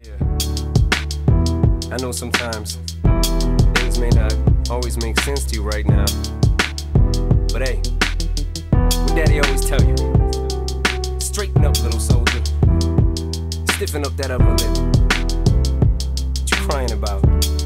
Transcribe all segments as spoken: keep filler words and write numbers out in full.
Yeah. I know sometimes things may not always make sense to you right now, but hey, what Daddy always tell you, straighten up, little soldier, stiffen up that upper lip. What you crying about?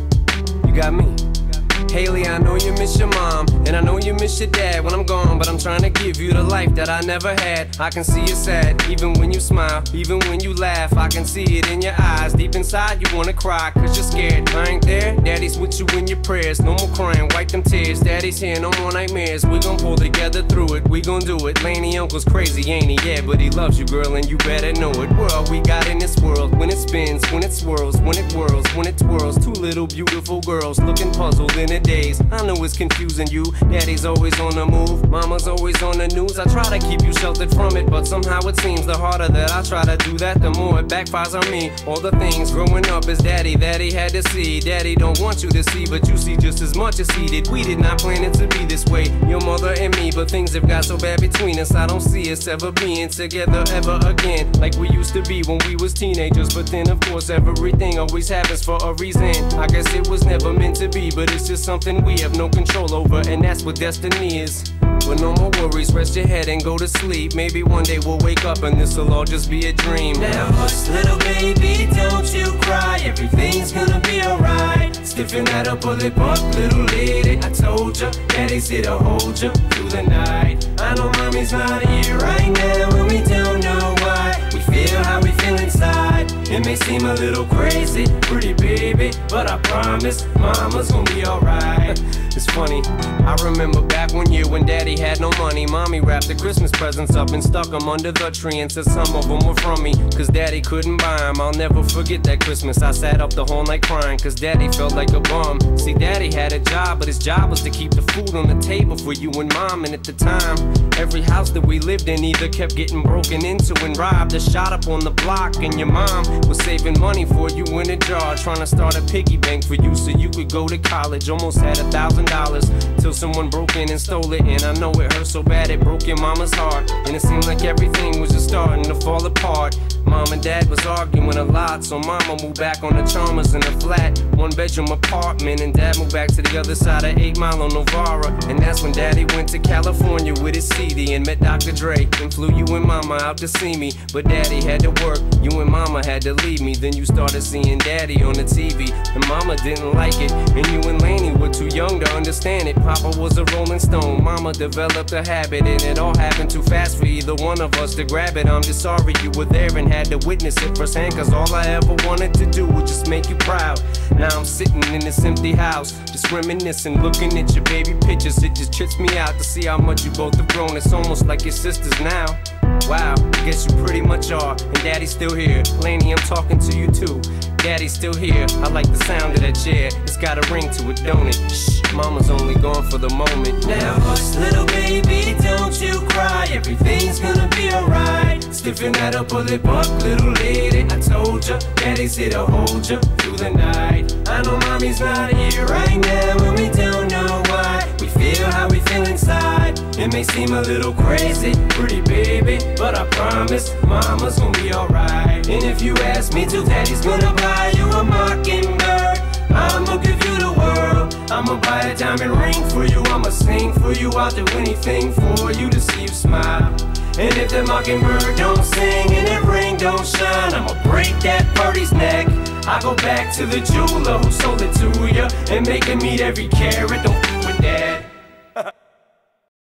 You got me. Haley, I know you miss your mom, and I know you miss your dad when I'm gone, but I'm trying to give you the life that I never had. I can see you sad, even when you smile, even when you laugh. I can see it in your eyes, deep inside you wanna cry, cause you're scared. I ain't there, Daddy's with you in your prayers. No more crying, wipe them tears. Daddy's here, no more nightmares. We gon' pull together through it, we gon' do it. Laney uncle's crazy, ain't he? Yeah, but he loves you, girl, and you better know it. We're all we got in this world, when it spins, when it swirls, when it whirls, when it twirls. Two little beautiful girls looking puzzled in it. Days. I know it's confusing you. Daddy's always on the move, mama's always on the news. I try to keep you sheltered from it, but somehow it seems the harder that I try to do that, the more it backfires on me. All the things growing up as daddy that he had to see, daddy don't want you to see, but you see just as much as he did. We did not plan it to be this way, your mother and me, but things have got so bad between us. I don't see us ever being together ever again, like we used to be when we was teenagers. But then of course everything always happens for a reason. I guess it was never meant to be, but it's just something we have no control over, and that's what destiny is. But no more worries, rest your head and go to sleep. Maybe one day we'll wake up and this'll all just be a dream. Now hush, little baby, don't you cry. Everything's gonna be alright. Stiffen that upper lip up, little lady. I told ya, Daddy's here to hold ya through the night. I know mommy's not here right now, and we don't know why. We feel how we feel inside. It may seem a little crazy, pretty baby, but I promise mama's gonna be alright. It's funny, I remember back one year when Daddy had no money. Mommy wrapped the Christmas presents up and stuck them under the tree and said some of them were from me, cause Daddy couldn't buy them. I'll never forget that Christmas. I sat up the whole night crying, cause Daddy felt like a bum. See, Daddy had a job, but his job was to keep the food on the table for you and Mom. And at the time, every house that we lived in either kept getting broken into and robbed or shot up on the block. And your mom was saving money for you in a jar, trying to start a piggy bank for you so you could go to college. Almost had a thousand dollars till someone broke in and stole it. And I know it hurt so bad it broke your mama's heart, and it seemed like everything was just starting to fall apart. Mom and Dad was arguing a lot, so Mama moved back on the Chalmers in a flat one bedroom apartment, and Dad moved back to the other side of eight Mile on Novara. And that's when Daddy went to California with his C D and met Doctor Dre and flew you and Mama out to see me. But Daddy had to work, you and Mama had to leave me. Then you started seeing Daddy on the T V, and Mama didn't like it, and you and Laney were too young to understand it. Papa was a Rolling Stone, Mama developed a habit, and it all happened too fast for either one of us to grab it. I'm just sorry you were there and had to witness it firsthand, cause all I ever wanted to do was just make you proud. Now I'm sitting in this empty house, just reminiscing, looking at your baby pictures. It just trips me out to see how much you both have grown. It's almost like your sisters now. Wow, I guess you pretty much are, and Daddy's still here. Laney, I'm talking to you too. Daddy's still here, I like the sound of that chair. It's got a ring to it, don't it? Shh, Mama's only gone for the moment. Now hush, little baby, don't you cry. Everything's gonna be alright. Stiffen that upper lip up, little lady. I told ya, Daddy's here to hold ya through the night. I know mommy's not here right now, and we don't know why. We feel how we feel inside. It may seem a little crazy, pretty baby, but I promise mama's gonna be alright. And if you ask me to, Daddy's gonna buy you a mockingbird. I'ma give you the world. I'ma buy a diamond ring for you. I'ma sing for you. I'll do anything for you to see you smile. And if that mockingbird don't sing and that ring don't shine, I'ma break that birdie's neck. I go back to the jeweler who sold it to ya and make him eat every carat. Don't